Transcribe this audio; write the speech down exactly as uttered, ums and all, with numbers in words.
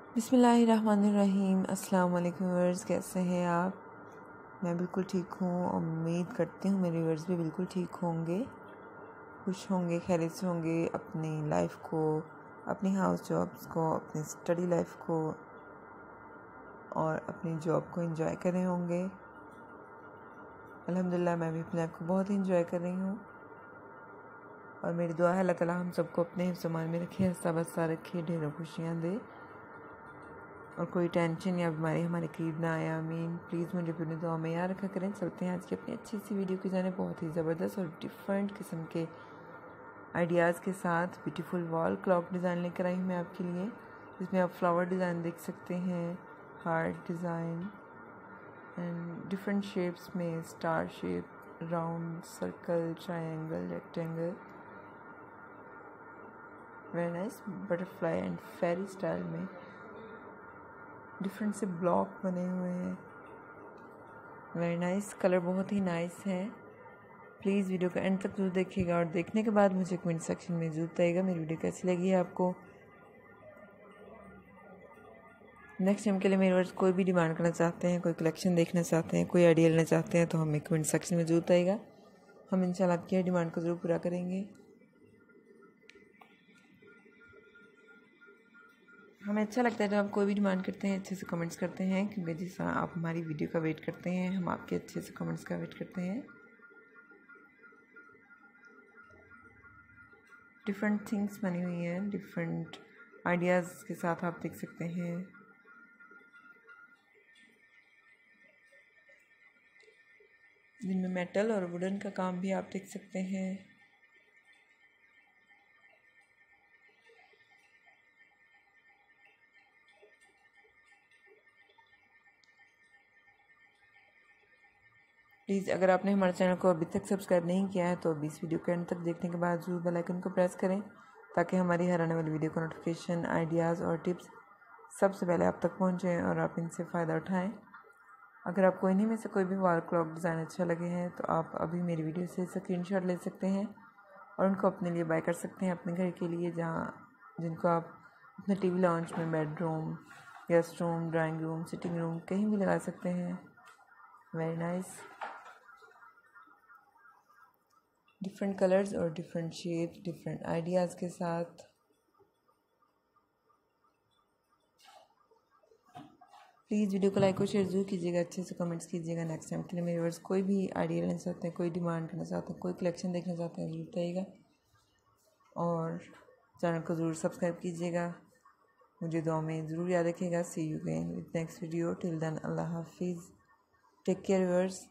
बिस्मिल्लाहिर्रहमानिर्रहीम। अस्सलाम वालेकुम व्यूअर्स, कैसे हैं आप? मैं बिल्कुल ठीक हूँ। उम्मीद करती हूँ मेरे व्यूअर्स भी बिल्कुल ठीक होंगे, खुश होंगे, खैरियत से होंगे, अपनी लाइफ को, अपनी हाउस जॉब्स को, अपनी स्टडी लाइफ को और अपनी जॉब को एंजॉय कर रहे होंगे। अल्हम्दुलिल्लाह मैं भी अपनी लाइफ को बहुत ही एंजॉय कर रही हूँ और मेरी दुआ है अल्लाह ताला हम सबको अपने हिफ्ज़-ओ-मान में रखे, हंसा बसता रखे, ढेरों खुशियाँ दे और कोई टेंशन या बीमारी हमारे करीब ना आए। आमीन। प्लीज़ मुझे अपनी दुआ में याद रखा करें। चलते हैं आज की अपनी अच्छी सी वीडियो की जाने। बहुत ही ज़बरदस्त और डिफरेंट किस्म के आइडियाज़ के साथ ब्यूटीफुल वॉल क्लॉक डिज़ाइन लेकर आई हूँ मैं आपके लिए, जिसमें आप फ्लावर डिज़ाइन देख सकते हैं, heart design and different shapes में, star shape, round, circle, triangle, rectangle, very nice, butterfly and fairy style में डिफरेंट से ब्लॉक बने हुए हैं। वेरी नाइस, कलर बहुत ही नाइस है। प्लीज़ वीडियो का एंड तक जरूर देखिएगा और देखने के बाद मुझे कमेंट सेक्शन में जरूर बताइएगा मेरी वीडियो कैसी लगी है आपको। नेक्स्ट टाइम के लिए मेरे वर्ड्स कोई भी डिमांड करना चाहते हैं, कोई कलेक्शन देखना चाहते हैं, कोई आइडिया लेना चाहते हैं तो हमें कमेंट सेक्शन में जरूर बताइएगा। हम इंशाल्लाह आपकी डिमांड को ज़रूर पूरा करेंगे। हमें अच्छा लगता है जब आप कोई भी डिमांड करते हैं, अच्छे से कमेंट्स करते हैं, क्योंकि जिस तरह आप हमारी वीडियो का वेट करते हैं, हम आपके अच्छे से कमेंट्स का वेट करते हैं। डिफरेंट थिंग्स बनी हुई हैं, डिफरेंट आइडियाज़ के साथ आप देख सकते हैं। जिनमें मेटल और वुडन का काम भी आप देख सकते हैं। प्लीज़ अगर आपने हमारे चैनल को अभी तक सब्सक्राइब नहीं किया है तो अभी इस वीडियो के अंत तक देखने के बाद जरूर बेल आइकन को प्रेस करें, ताकि हमारी हर आने वाली वीडियो का नोटिफिकेशन, आइडियाज़ और टिप्स सबसे पहले आप तक पहुंचे और आप इनसे फ़ायदा उठाएं। अगर आपको इन्हीं में से कोई भी वॉल क्लॉक डिज़ाइन अच्छा लगे हैं तो आप अभी मेरी वीडियो से स्क्रीनशॉट ले सकते हैं और उनको अपने लिए बाय कर सकते हैं, अपने घर के लिए, जहाँ जिनको आप अपने टीवी लॉन्च में, bedroom, guest room, drawing room, sitting room कहीं भी लगा सकते हैं। वेरी नाइस, डिफरेंट कलर्स और डिफरेंट शेप, डिफरेंट आइडियाज़ के साथ। प्लीज़ वीडियो को लाइक और शेयर जरूर कीजिएगा, अच्छे से कमेंट्स कीजिएगा। नेक्स्ट टाइम के लिए मेरे व्यूअर्स कोई भी आइडिया लेना चाहते हैं, कोई डिमांड करना चाहते हैं, कोई कलेक्शन देखना चाहते हैं, जरूर बताइएगा और चैनल को ज़रूर सब्सक्राइब कीजिएगा। मुझे दुआ में ज़रूर याद रखिएगा। See you again with next video. Till then अल्लाह हाफिज़, टेक केयर व्यूअर्स।